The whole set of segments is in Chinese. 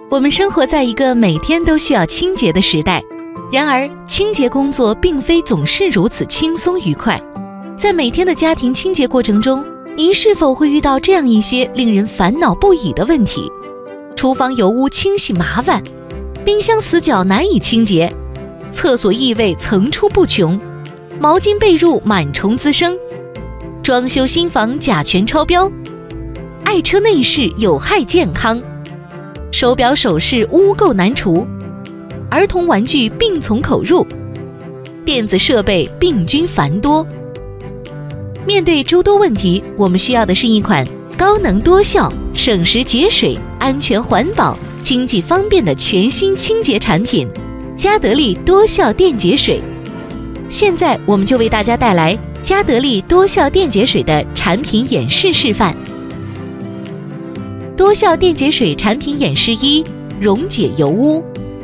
我们生活在一个每天都需要清洁的时代，然而清洁工作并非总是如此轻松愉快。在每天的家庭清洁过程中，您是否会遇到这样一些令人烦恼不已的问题？厨房油污清洗麻烦，冰箱死角难以清洁，厕所异味层出不穷，毛巾被褥螨虫滋生，装修新房甲醛超标，爱车内饰有害健康，手表首饰污垢难除，儿童玩具病从口入，电子设备病菌繁多。面对诸多问题，我们需要的是一款高能多效、省时节水、安全环保、经济方便的全新清洁产品——嘉得利多效电解水。现在我们就为大家带来嘉得利多效电解水的产品演示示范。多效电解水产品演示1：溶解油污。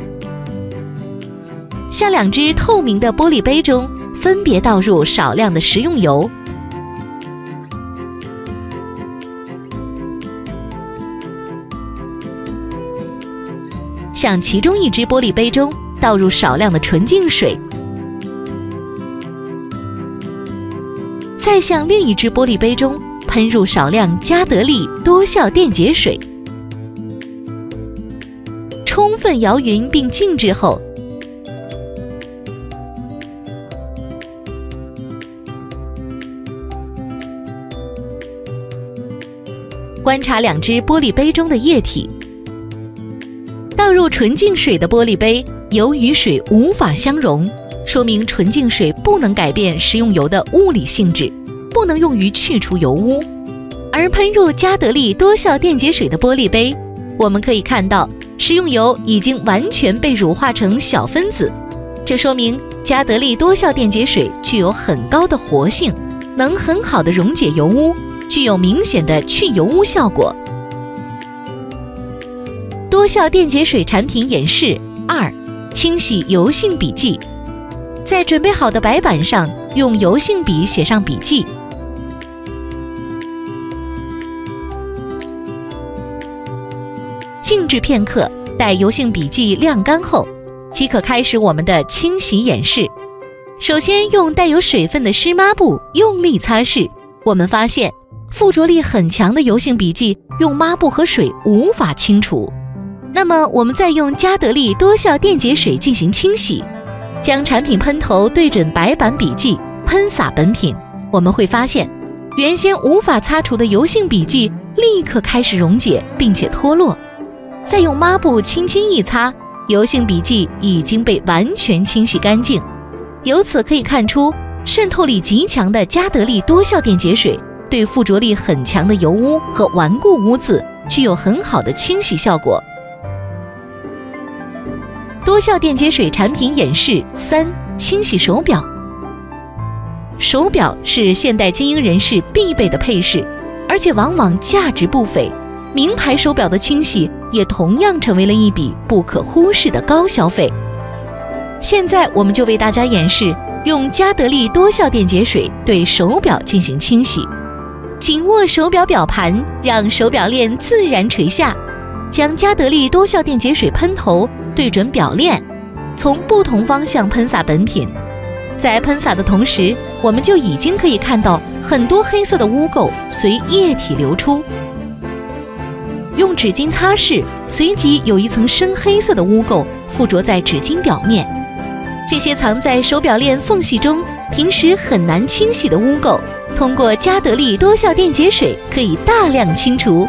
向2只透明的玻璃杯中分别倒入少量的食用油，向其中1只玻璃杯中倒入少量的纯净水，再向另1只玻璃杯中喷入少量嘉得利多效电解水，充分摇匀并静置后，观察2只玻璃杯中的液体。倒入纯净水的玻璃杯，油与水无法相溶，说明纯净水不能改变食用油的物理性质，不能用于去除油污。而喷入嘉得利多效电解水的玻璃杯，我们可以看到食用油已经完全被乳化成小分子，这说明嘉得利多效电解水具有很高的活性，能很好的溶解油污，具有明显的去油污效果。多效电解水产品演示2：清洗油性笔记。在准备好的白板上用油性笔写上笔记，静置片刻，待油性笔记晾干后，即可开始我们的清洗演示。首先用带有水分的湿抹布用力擦拭，我们发现附着力很强的油性笔记用抹布和水无法清除。那么我们再用嘉得利多效电解水进行清洗，将产品喷头对准白板笔记，喷洒本品，我们会发现原先无法擦除的油性笔记立刻开始溶解并且脱落。再用抹布轻轻一擦，油性笔记已经被完全清洗干净。由此可以看出，渗透力极强的嘉得利多效电解水对附着力很强的油污和顽固污渍具有很好的清洗效果。多效电解水产品演示3：清洗手表。手表是现代精英人士必备的配饰，而且往往价值不菲。名牌手表的清洗也同样成为了一笔不可忽视的高消费。现在我们就为大家演示用嘉得利多效电解水对手表进行清洗。紧握手表表盘，让手表链自然垂下，将嘉得利多效电解水喷头对准表链，从不同方向喷洒本品。在喷洒的同时，我们就已经可以看到很多黑色的污垢随液体流出。用纸巾擦拭，随即有一层深黑色的污垢附着在纸巾表面。这些藏在手表链缝隙中，平时很难清洗的污垢，通过嘉得利多效电解水可以大量清除。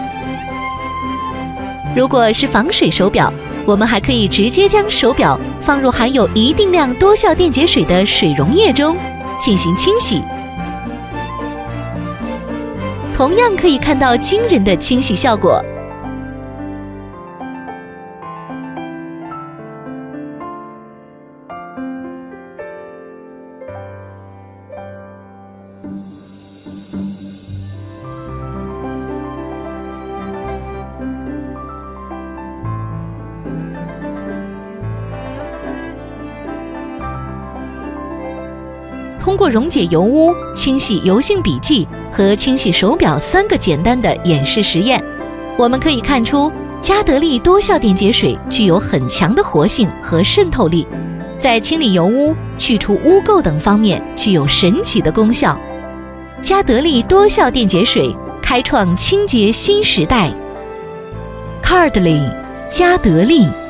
如果是防水手表，我们还可以直接将手表放入含有一定量多效电解水的水溶液中进行清洗，同样可以看到惊人的清洗效果。通过溶解油污、清洗油性笔记和清洗手表3个简单的演示实验，我们可以看出嘉得利多效电解水具有很强的活性和渗透力，在清理油污、去除污垢等方面具有神奇的功效。嘉得利多效电解水开创清洁新时代。Cardly， 嘉得利。